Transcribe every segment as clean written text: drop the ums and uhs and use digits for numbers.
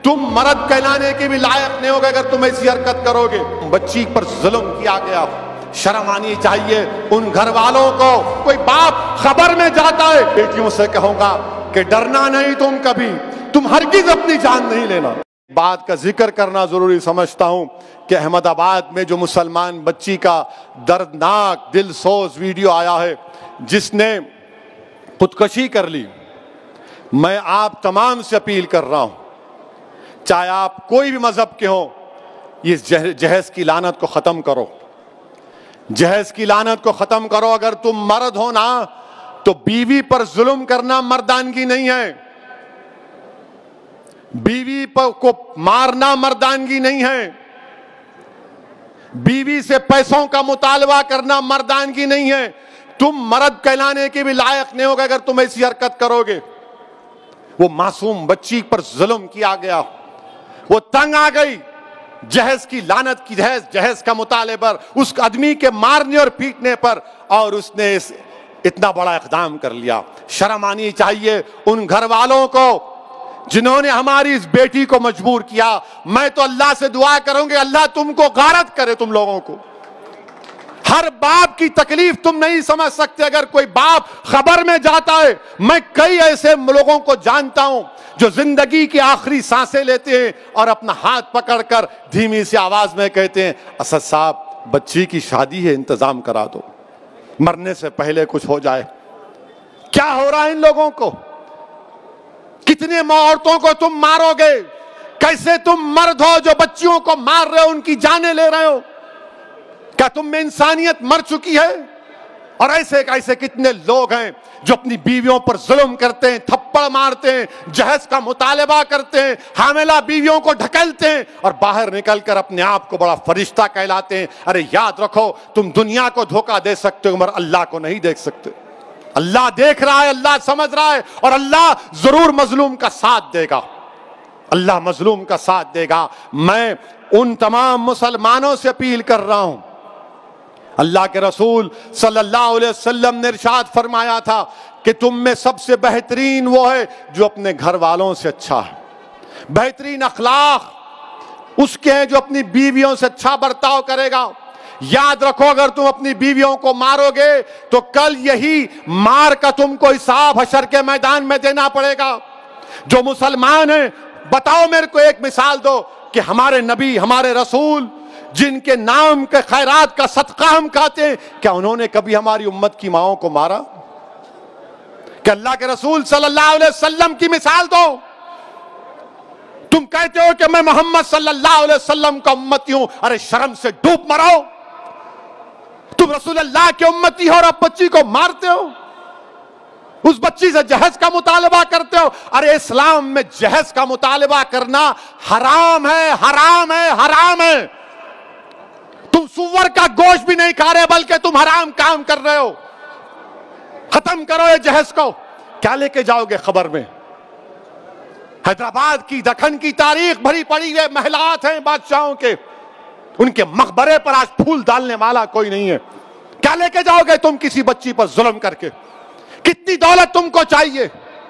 تم مرد کہلانے کے بھی لائق نہیں ہوگے اگر تم ایسی حرکت کرو گے۔ بچی پر ظلم کیا گیا، شرم آنی چاہیے ان گھر والوں کو۔ کوئی باپ خبر میں جاتا ہے، بیٹیوں سے کہوں گا کہ ڈرنا نہیں تم کبھی، تم ہرگز اپنی جان نہیں لینا۔ بات کا ذکر کرنا ضروری سمجھتا ہوں کہ احمد آباد میں جو مسلمان بچی کا دردناک دل سوز ویڈیو آیا ہے جس نے خودکشی کر لی، میں آپ تمام سے اپیل کر رہا ہوں، چاہے آپ کوئی بھی مذہب کے ہوں، یہ جہیز کی لعنت کو ختم کرو، جہیز کی لعنت کو ختم کرو۔ اگر تم مرد ہو نا تو بیوی پر ظلم کرنا مردانگی نہیں ہے، بیوی کو مارنا مردانگی نہیں ہے، بیوی سے پیسوں کا مطالبہ کرنا مردانگی نہیں ہے۔ تم مرد کہلانے کے بھی لائق نہیں ہوگے اگر تم ایسی حرکت کرو گے۔ وہ معصوم بچی پر ظلم کیا گیا، وہ تنگ آ گئی جہیز کی لعنت کی، جہیز کا مطالبہ اس آدمی کے مارنے اور پیٹنے پر، اور اس نے اتنا بڑا اقدام کر لیا۔ شرم آنی چاہیے ان گھر والوں کو جنہوں نے ہماری اس بیٹی کو مجبور کیا۔ میں تو اللہ سے دعا کروں گے اللہ تم کو غارت کرے، تم لوگوں کو۔ ہر باپ کی تکلیف تم نہیں سمجھ سکتے۔ اگر کوئی باپ خبر میں جاتا ہے، میں کئی ایسے لوگوں کو جانتا ہوں جو زندگی کی آخری سانسیں لیتے ہیں اور اپنا ہاتھ پکڑ کر دھیمی سی آواز میں کہتے ہیں اسد صاحب بچی کی شادی ہے، انتظام کرا دو، مرنے سے پہلے کچھ ہو جائے۔ کیا ہو رہا ہے ان لوگوں کو؟ کتنے عورتوں کو تم مارو گے؟ کیسے تم مرد ہو جو بچیوں کو مار رہے ہو، ان کی جانیں لے رہے ہو؟ کیا تم میں انسانیت مر چکی ہے؟ اور ایسے کتنے لوگ ہیں جو اپنی بیویوں پر ظلم کرتے ہیں، تھپڑ مارتے ہیں، جہیز کا مطالبہ کرتے ہیں، حاملہ بیویوں کو ڈھکیلتے ہیں اور باہر نکل کر اپنے آپ کو بڑا فرشتہ کہلاتے ہیں۔ ارے یاد رکھو تم دنیا کو دھوکہ دے سکتے ہو مگر اللہ کو نہیں دیکھ سکتے۔ اللہ دیکھ رہا ہے، اللہ سمجھ رہا ہے، اور اللہ ضرور مظلوم کا ساتھ دے گا، اللہ مظلوم کا ساتھ دے گا۔ میں ان تمام مسلمانوں سے اپیل کر رہا ہوں، اللہ کے رسول صلی اللہ علیہ وسلم نے ارشاد فرمایا تھا کہ تم میں سب سے بہترین وہ ہے جو اپنے گھر والوں سے اچھا ہے۔ بہترین اخلاق اس کے ہیں جو اپنی بیویوں سے اچھا برتاؤ کرے گا۔ یاد رکھو اگر تم اپنی بیویوں کو مارو گے تو کل یہی مار کا تم کو حساب حشر کے میدان میں دینا پڑے گا۔ جو مسلمان ہیں بتاؤ میرے کو ایک مثال دو کہ ہمارے نبی ہمارے رسول جن کے نام کے خیرات کا صدقہ ہم کھاتے ہیں، کیا انہوں نے کبھی ہماری امت کی ماؤں کو مارا؟ کہ اللہ کے رسول صلی اللہ علیہ وسلم کی مثال دو۔ تم کہتے ہو کہ میں محمد صلی اللہ علیہ وسلم کا امتی ہوں، ارے شرم سے ڈوب مرو۔ تم رسول اللہ کے امتی ہو اور اب بچی کو مارتے ہو، اس بچی سے جہیز کا مطالبہ کرتے ہو۔ ارے اسلام میں جہیز کا مطالبہ کرنا حرام ہے، حرام ہے، حرام ہے۔ تم سور کا گوشت بھی نہیں کھا رہے بلکہ تم حرام کام کر رہے ہو۔ ختم کرو یہ جہیز کو۔ کیا لے کے جاؤ گے خبر میں؟ حیدرآباد کی دکن کی تاریخ بھری پڑی ہے، محلات ہیں بادشاہوں کے، ان کے مقبرے پر آج پھول ڈالنے والا کوئی نہیں ہے۔ کیا لے کے جاؤ گے تم کسی بچی پر ظلم کر کے؟ کتنی دولت تم کو چاہیے؟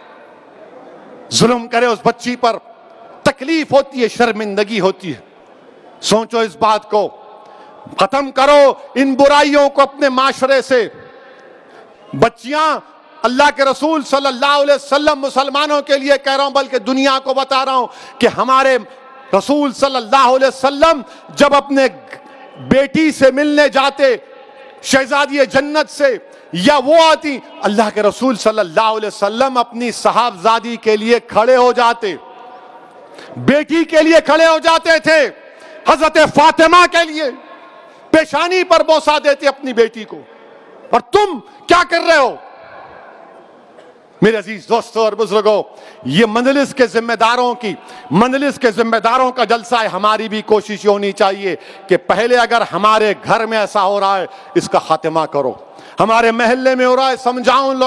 ظلم کرے اس بچی پر، تکلیف ہوتی ہے، شرمندگی ہوتی ہے۔ سوچو اس بات کو، ختم کرو ان برائیوں کو اپنے معاشرے سے۔ بچیاں اللہ کے رسول صلی اللہ علیہ وسلم مسلمانوں کے لیے کہہ رہا ہوں بلکہ دنیا کو بتا رہا ہوں کہ ہمارے رسول صلی اللہ علیہ وسلم جب اپنے بیٹی سے ملنے جاتے، شہزادی جنت سے، یا وہ آتی، اللہ کے رسول صلی اللہ علیہ وسلم اپنی صاحبزادی کے لیے کھڑے ہو جاتے، بیٹی کے لیے کھڑے ہو جاتے تھے، حضرت فاطمہ کے لیے پیشانی پر بوسہ دیتے اپنی بیٹی کو۔ اور تم کیا کر رہے ہو؟ میرے عزیز دوستوں اور بزرگوں، یہ مجلس کے ذمہ داروں کا جلسہ ہے۔ ہماری بھی کوشش ہونی چاہیے کہ پہلے اگر ہمارے گھر میں ایسا ہو رہا ہے اس کا خاتمہ کرو، ہمارے محلے میں ہو رہا ہے سمجھاؤ ان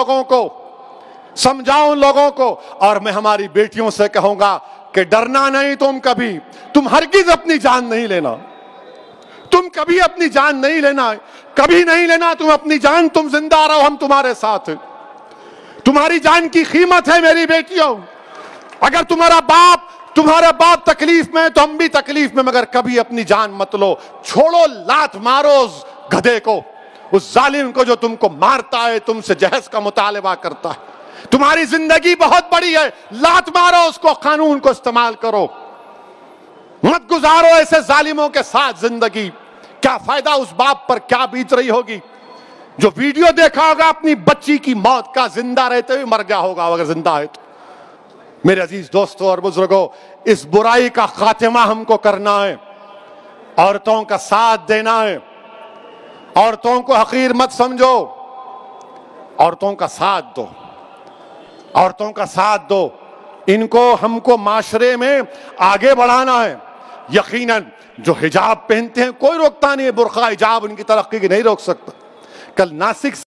لوگوں کو، اور میں ہماری بیٹیوں سے کہوں گا کہ ڈرنا نہیں تم کبھی، تم ہرگز اپنی جان نہیں لینا، تم کبھی اپنی جان نہیں لینا، کبھی نہیں لینا تم اپنی جان، تم زندہ رہو، ہم تمہارے ساتھ ہیں۔ تمہاری جان کی قیمت ہے میری بیٹیوں۔ اگر تمہارا باپ تمہارے باپ تکلیف میں تو ہم بھی تکلیف میں، مگر کبھی اپنی جان مت لو. چھوڑو لات مارو اس گدھے کو، اس ظالم کو جو تم کو مارتا ہے، تم سے جہیز کا مطالبہ کرتا ہے. تمہاری زندگی بہت بڑی ہے، لات مارو اس کو، قانون کو استعمال کرو، مت گزارو ایسے ظالموں کے ساتھ زندگی. کیا فائدہ اس باپ پر کیا بیت رہی ہوگی جو ویڈیو دیکھا ہوگا اپنی بچی کی موت کا، زندہ رہتے ہوئے مر گیا ہوگا اگر زندہ ہے تو. میرے عزیز دوستوں اور بزرگوں، اس برائی کا خاتمہ ہم کو کرنا ہے، عورتوں کا ساتھ دینا ہے. عورتوں کو حقیر مت سمجھو، عورتوں کا ساتھ دو، عورتوں کا ساتھ دو. ان کو ہم کو معاشرے میں آگے بڑھانا ہے. یقیناً جو حجاب پہنتے ہیں کوئی روکتا نہیں ہے، برقع حجاب ان کی ترقی کی نہیں روک سکتا. کل ناسک